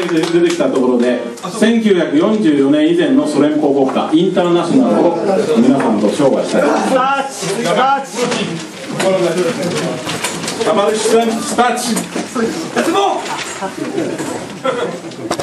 出てきたところで、1944年以前のソ連邦国家インターナショナルを皆さんと商売したい。スターチ。